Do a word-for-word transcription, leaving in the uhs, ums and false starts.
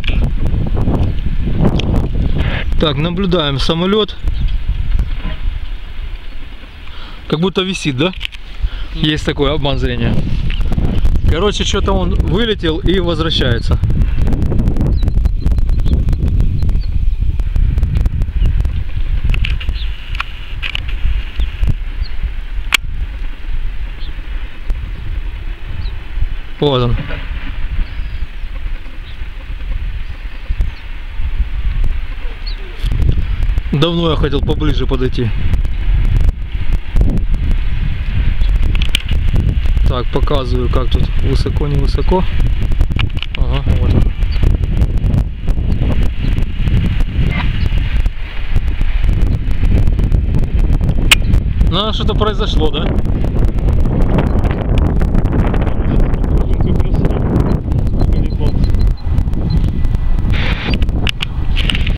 Так, наблюдаем самолет. Как будто висит, да? Есть такой обман зрения. Короче, что-то он вылетел и возвращается. Вот он. Давно я хотел поближе подойти. Так, показываю, как тут высоко, не высоко. Ага, вот он. Ну, что-то произошло, да?